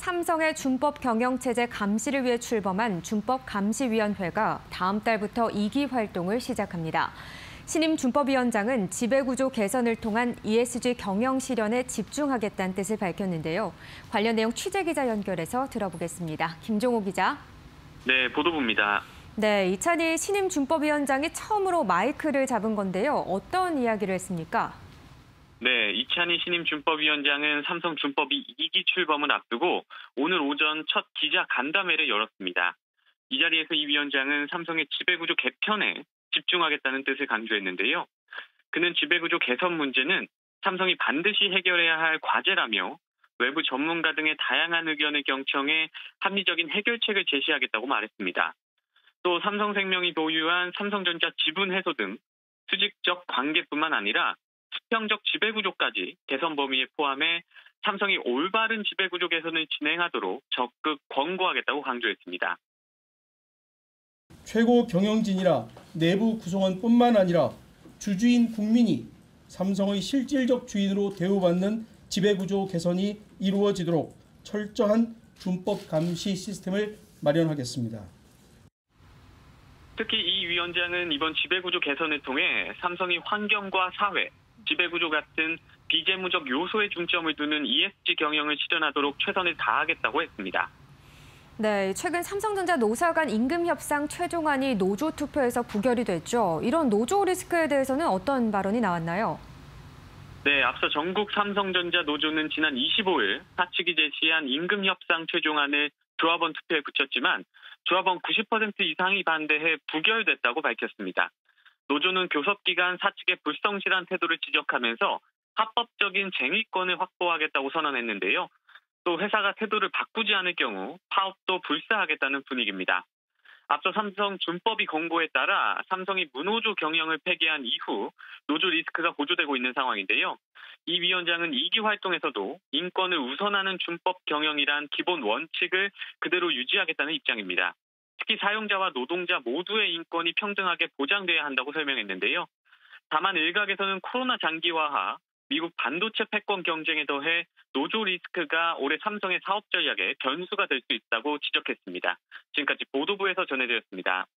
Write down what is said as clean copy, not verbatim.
삼성의 준법 경영체제 감시를 위해 출범한 준법감시위원회가 다음 달부터 2기 활동을 시작합니다. 신임 준법위원장은 지배구조 개선을 통한 ESG 경영 실현에 집중하겠다는 뜻을 밝혔는데요. 관련 내용 취재기자 연결해서 들어보겠습니다. 김종호 기자. 네, 보도부입니다. 네, 이찬희 신임 준법위원장이 처음으로 마이크를 잡은 건데요. 어떤 이야기를 했습니까? 네, 이찬희 신임 준법위원장은 삼성 준법이 2기 출범을 앞두고 오늘 오전 첫 기자 간담회를 열었습니다. 이 자리에서 이 위원장은 삼성의 지배구조 개편에 집중하겠다는 뜻을 강조했는데요. 그는 지배구조 개선 문제는 삼성이 반드시 해결해야 할 과제라며 외부 전문가 등의 다양한 의견을 경청해 합리적인 해결책을 제시하겠다고 말했습니다. 또 삼성생명이 보유한 삼성전자 지분 해소 등 수직적 관계뿐만 아니라 수평적 지배구조까지 개선 범위에 포함해 삼성이 올바른 지배구조 개선을 진행하도록 적극 권고하겠다고 강조했습니다. 최고 경영진이라 내부 구성원뿐만 아니라 주주인 국민이 삼성의 실질적 주인으로 대우받는 지배구조 개선이 이루어지도록 철저한 준법 감시 시스템을 마련하겠습니다. 특히 이 위원장은 이번 지배구조 개선을 통해 삼성이 환경과 사회, 지배구조 같은 비재무적 요소에 중점을 두는 ESG 경영을 실현하도록 최선을 다하겠다고 했습니다. 네, 최근 삼성전자 노사 간 임금 협상 최종안이 노조 투표에서 부결이 됐죠. 이런 노조 리스크에 대해서는 어떤 발언이 나왔나요? 네, 앞서 전국 삼성전자 노조는 지난 25일 사측이 제시한 임금 협상 최종안을 조합원 투표에 붙였지만 조합원 90% 이상이 반대해 부결됐다고 밝혔습니다. 노조는 교섭 기간 사측의 불성실한 태도를 지적하면서 합법적인 쟁의권을 확보하겠다고 선언했는데요. 또 회사가 태도를 바꾸지 않을 경우 파업도 불사하겠다는 분위기입니다. 앞서 삼성 준법이 권고에 따라 삼성이 무노조 경영을 폐기한 이후 노조 리스크가 고조되고 있는 상황인데요. 이 위원장은 2기 활동에서도 인권을 우선하는 준법 경영이란 기본 원칙을 그대로 유지하겠다는 입장입니다. 특히 사용자와 노동자 모두의 인권이 평등하게 보장돼야 한다고 설명했는데요. 다만 일각에서는 코로나 장기화와 미국 반도체 패권 경쟁에 더해 노조 리스크가 올해 삼성의 사업 전략에 변수가 될 수 있다고 지적했습니다. 지금까지 보도부에서 전해드렸습니다.